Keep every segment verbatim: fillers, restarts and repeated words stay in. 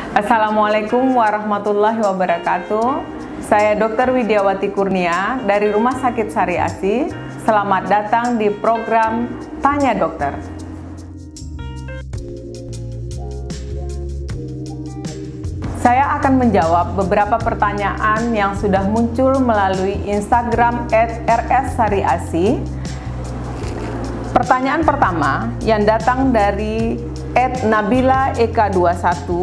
Assalamualaikum warahmatullahi wabarakatuh. Saya dokter Widiawati Kurnia dari Rumah Sakit Sari Asi. Selamat datang di program Tanya Dokter. Saya akan menjawab beberapa pertanyaan yang sudah muncul melalui Instagram et r s sari asi. Pertanyaan pertama yang datang dari et nabila e k dua puluh satu.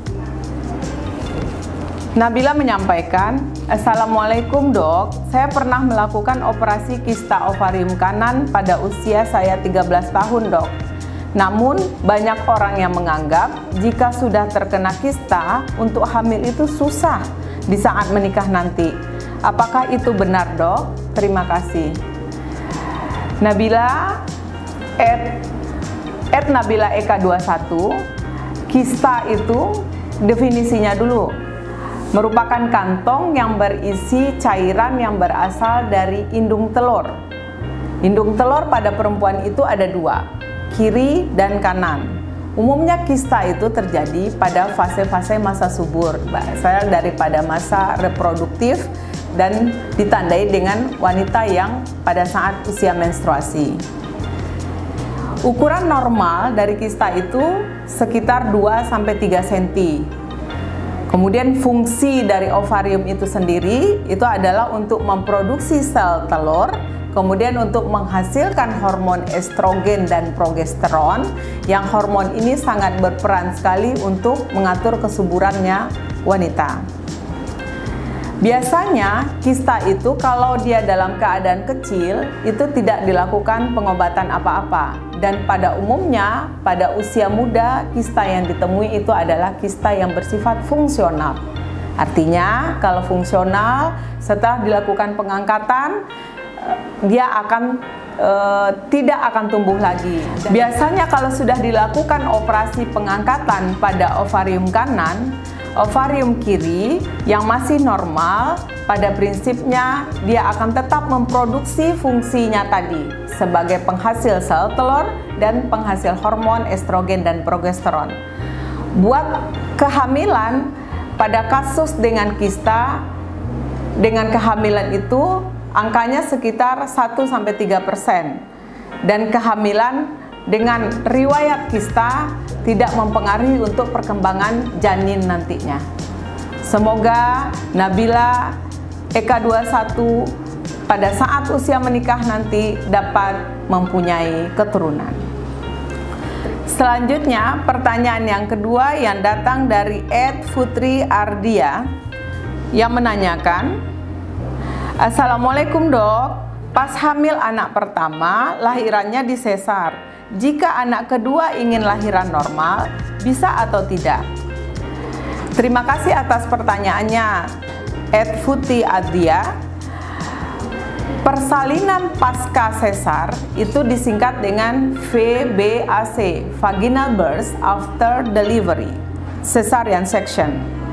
Nabila menyampaikan, Assalamualaikum dok, saya pernah melakukan operasi kista ovarium kanan pada usia saya tiga belas tahun dok. Namun banyak orang yang menganggap jika sudah terkena kista untuk hamil itu susah di saat menikah nanti. Apakah itu benar dok? Terima kasih. Nabila et, et nabila e k dua puluh satu, kista itu definisinya dulu merupakan kantong yang berisi cairan yang berasal dari indung telur. Indung telur pada perempuan itu ada dua, kiri dan kanan. Umumnya kista itu terjadi pada fase-fase masa subur, berasal daripada masa reproduktif dan ditandai dengan wanita yang pada saat usia menstruasi. Ukuran normal dari kista itu sekitar dua sampai tiga sentimeter. Kemudian fungsi dari ovarium itu sendiri itu adalah untuk memproduksi sel telur, kemudian untuk menghasilkan hormon estrogen dan progesteron, yang hormon ini sangat berperan sekali untuk mengatur kesuburannya wanita. Biasanya kista itu kalau dia dalam keadaan kecil itu tidak dilakukan pengobatan apa-apa, dan pada umumnya pada usia muda kista yang ditemui itu adalah kista yang bersifat fungsional. Artinya kalau fungsional setelah dilakukan pengangkatan dia akan e, tidak akan tumbuh lagi. Biasanya kalau sudah dilakukan operasi pengangkatan pada ovarium kanan, ovarium kiri yang masih normal, pada prinsipnya dia akan tetap memproduksi fungsinya tadi sebagai penghasil sel telur dan penghasil hormon estrogen dan progesteron. Buat kehamilan, pada kasus dengan kista, dengan kehamilan itu angkanya sekitar satu sampai tiga persen, dan kehamilan dengan riwayat kista tidak mempengaruhi untuk perkembangan janin nantinya. Semoga Nabila e k dua puluh satu pada saat usia menikah nanti dapat mempunyai keturunan. Selanjutnya pertanyaan yang kedua yang datang dari et Putri Ardia yang menanyakan, Assalamualaikum dok, pas hamil anak pertama lahirannya disesar. Jika anak kedua ingin lahiran normal, bisa atau tidak? Terima kasih atas pertanyaannya, et Putri Ardia. Persalinan pasca sesar itu disingkat dengan V B A C, Vaginal Birth After Delivery, Cesarean Section.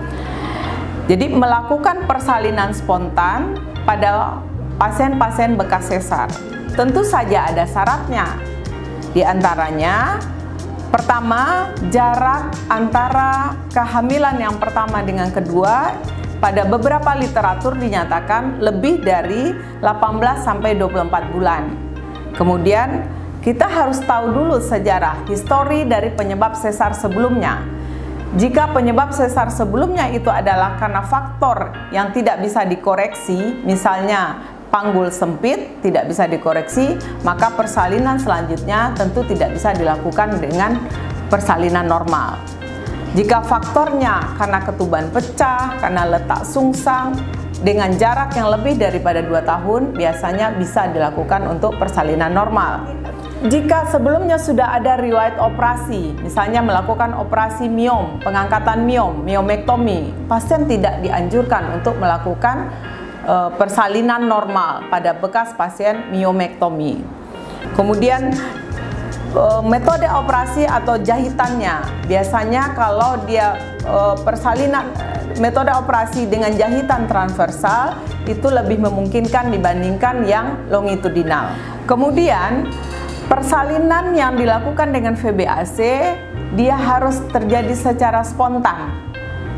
Jadi melakukan persalinan spontan pada pasien-pasien bekas sesar. Tentu saja ada syaratnya. Di antaranya, pertama, jarak antara kehamilan yang pertama dengan kedua pada beberapa literatur dinyatakan lebih dari delapan belas sampai dua puluh empat bulan. Kemudian, kita harus tahu dulu sejarah histori dari penyebab sesar sebelumnya. Jika penyebab sesar sebelumnya itu adalah karena faktor yang tidak bisa dikoreksi, misalnya panggul sempit tidak bisa dikoreksi, maka persalinan selanjutnya tentu tidak bisa dilakukan dengan persalinan normal. Jika faktornya karena ketuban pecah, karena letak sungsang, dengan jarak yang lebih daripada dua tahun, biasanya bisa dilakukan untuk persalinan normal. Jika sebelumnya sudah ada riwayat operasi, misalnya melakukan operasi miom, pengangkatan miom, miomektomi, pasien tidak dianjurkan untuk melakukan uh, persalinan normal pada bekas pasien miomektomi. Kemudian uh, metode operasi atau jahitannya, biasanya kalau dia uh, persalinan metode operasi dengan jahitan transversal itu lebih memungkinkan dibandingkan yang longitudinal. Kemudian persalinan yang dilakukan dengan V B A C dia harus terjadi secara spontan.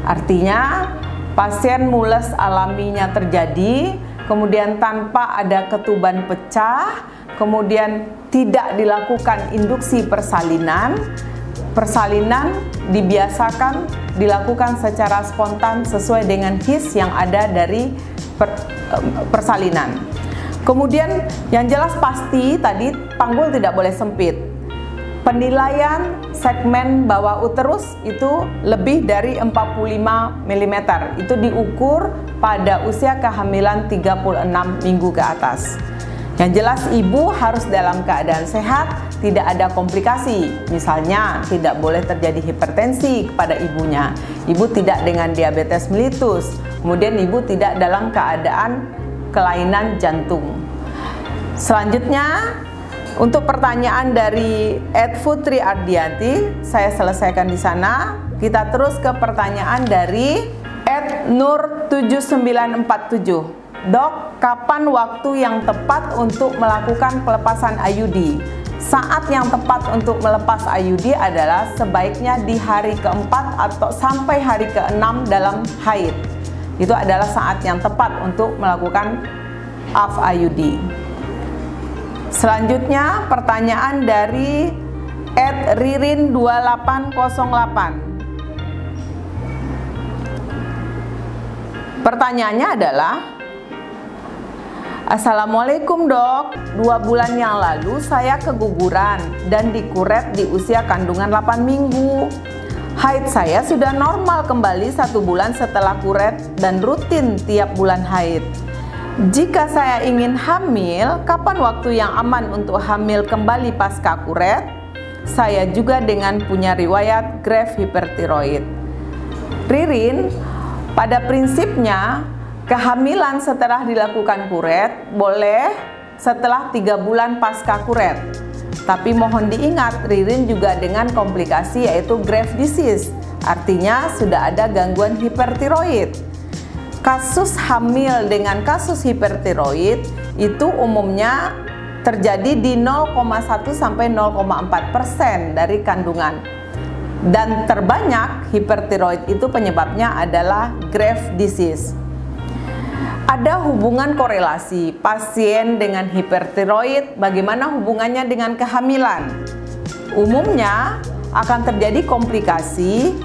Artinya pasien mules alaminya terjadi, kemudian tanpa ada ketuban pecah, kemudian tidak dilakukan induksi persalinan. Persalinan dibiasakan dilakukan secara spontan sesuai dengan his yang ada dari per, persalinan. Kemudian yang jelas pasti tadi panggul tidak boleh sempit. Penilaian segmen bawah uterus itu lebih dari empat puluh lima milimeter. Itu diukur pada usia kehamilan tiga puluh enam minggu ke atas. Yang jelas ibu harus dalam keadaan sehat, tidak ada komplikasi. Misalnya tidak boleh terjadi hipertensi kepada ibunya. Ibu tidak dengan diabetes mellitus. Kemudian ibu tidak dalam keadaan kelainan jantung. Selanjutnya untuk pertanyaan dari Ed Putri Ardianti, saya selesaikan di sana. Kita terus ke pertanyaan dari Ed Nur tujuh sembilan empat tujuh. Dok, kapan waktu yang tepat untuk melakukan pelepasan I U D? Saat yang tepat untuk melepas I U D adalah sebaiknya di hari keempat atau sampai hari keenam dalam haid. Itu adalah saat yang tepat untuk melakukan A F I U D. Selanjutnya pertanyaan dari Ed Ririn dua delapan nol delapan. Pertanyaannya adalah, Assalamualaikum dok, dua bulan yang lalu saya keguguran dan dikuret di usia kandungan delapan minggu. Haid saya sudah normal kembali satu bulan setelah kuret dan rutin tiap bulan haid. Jika saya ingin hamil, kapan waktu yang aman untuk hamil kembali pasca kuret? Saya juga dengan punya riwayat grave hipertiroid. Ririn, pada prinsipnya kehamilan setelah dilakukan kuret boleh setelah tiga bulan pasca kuret. Tapi mohon diingat, Ririn juga dengan komplikasi yaitu grave disease. Artinya sudah ada gangguan hipertiroid. Kasus hamil dengan kasus hipertiroid itu umumnya terjadi di nol koma satu sampai nol koma empat persen dari kandungan. Dan terbanyak hipertiroid itu penyebabnya adalah grave disease. Ada hubungan korelasi pasien dengan hipertiroid, bagaimana hubungannya dengan kehamilan? Umumnya akan terjadi komplikasi,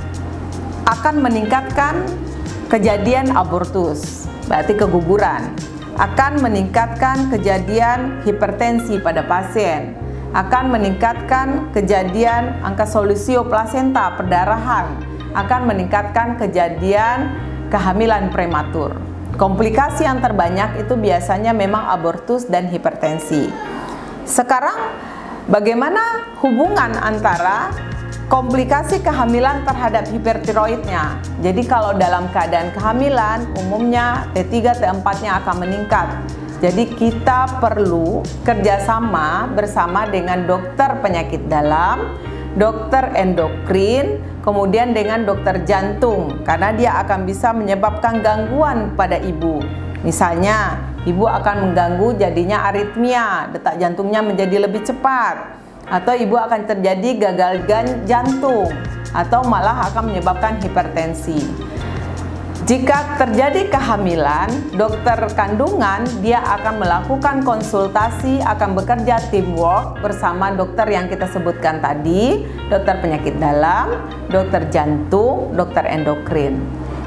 akan meningkatkan kejadian abortus, berarti keguguran, akan meningkatkan kejadian hipertensi pada pasien, akan meningkatkan kejadian angka solusio plasenta, perdarahan, akan meningkatkan kejadian kehamilan prematur. Komplikasi yang terbanyak itu biasanya memang abortus dan hipertensi. Sekarang bagaimana hubungan antara komplikasi kehamilan terhadap hipertiroidnya? Jadi kalau dalam keadaan kehamilan umumnya T tiga T empat-nya akan meningkat. Jadi kita perlu kerjasama bersama dengan dokter penyakit dalam, dokter endokrin, kemudian dengan dokter jantung, karena dia akan bisa menyebabkan gangguan pada ibu. Misalnya, ibu akan mengganggu jadinya aritmia, detak jantungnya menjadi lebih cepat, atau ibu akan terjadi gagal jantung, atau malah akan menyebabkan hipertensi. Jika terjadi kehamilan, dokter kandungan dia akan melakukan konsultasi, akan bekerja teamwork bersama dokter yang kita sebutkan tadi, dokter penyakit dalam, dokter jantung, dokter endokrin.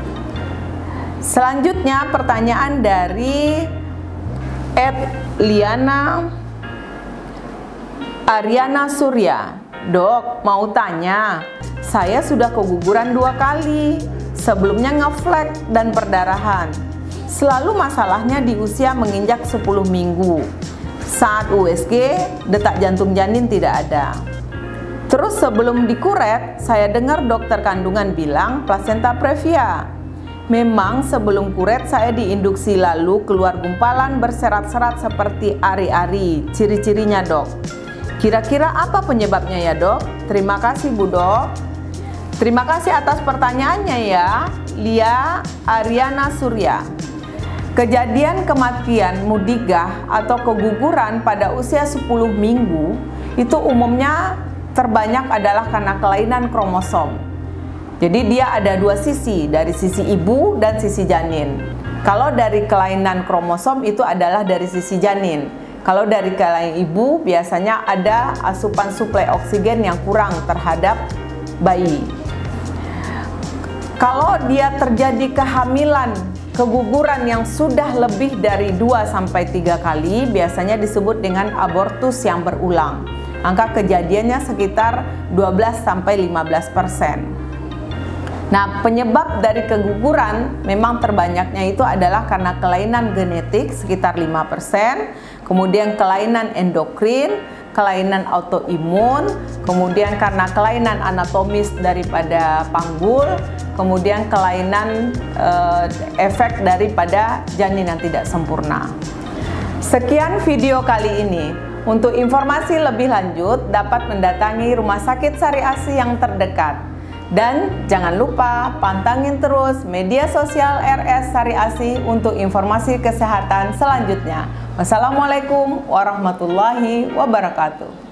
Selanjutnya pertanyaan dari Ed Liana Ariana Surya. Dok, mau tanya, saya sudah keguguran dua kali. Sebelumnya ngeflek dan perdarahan. Selalu masalahnya di usia menginjak sepuluh minggu. Saat U S G, detak jantung janin tidak ada. Terus sebelum dikuret, saya dengar dokter kandungan bilang plasenta previa. Memang sebelum kuret saya diinduksi lalu keluar gumpalan berserat-serat seperti ari-ari. Ciri-cirinya dok. Kira-kira apa penyebabnya ya dok? Terima kasih Bu Dok. Terima kasih atas pertanyaannya ya, Lia Ariana Surya. Kejadian kematian mudigah atau keguguran pada usia sepuluh minggu itu umumnya terbanyak adalah karena kelainan kromosom. Jadi dia ada dua sisi, dari sisi ibu dan sisi janin. Kalau dari kelainan kromosom itu adalah dari sisi janin. Kalau dari kelainan ibu biasanya ada asupan suplai oksigen yang kurang terhadap bayi. Kalau dia terjadi kehamilan, keguguran yang sudah lebih dari dua sampai tiga kali, biasanya disebut dengan abortus yang berulang. Angka kejadiannya sekitar dua belas sampai lima belas persen. Nah, penyebab dari keguguran memang terbanyaknya itu adalah karena kelainan genetik sekitar lima persen, kemudian kelainan endokrin, kelainan autoimun, kemudian karena kelainan anatomis daripada panggul, kemudian kelainan eh, efek daripada janin yang tidak sempurna. Sekian video kali ini. Untuk informasi lebih lanjut dapat mendatangi Rumah Sakit Sari Asi yang terdekat. Dan jangan lupa pantangin terus media sosial R S Sari Asi untuk informasi kesehatan selanjutnya. Wassalamualaikum warahmatullahi wabarakatuh.